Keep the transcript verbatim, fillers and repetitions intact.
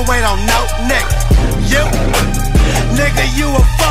ain't on no nigga. You, nigga, you a